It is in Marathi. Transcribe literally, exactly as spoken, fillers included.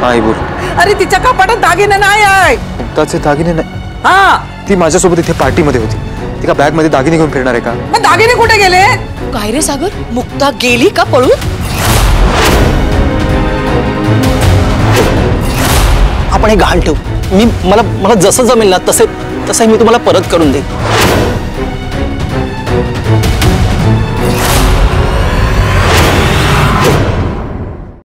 काय बोल? अरे तिच्या कपाटात दागिने नाही आहे. मुक्ताचे दागिने नाही? हा, ती माझ्यासोबत इथे पार्टीमध्ये होती. ती का बॅग मध्ये दागिने घेऊन फिरणार आहे का? मग दागिने कुठे गेले? काय रे सागर, मुक्ता गेली का पळून? आपण हे गहाण ठेवू. मी मला मला जसं जमेल ना तसे तसं मी तुम्हाला परत करून देईन.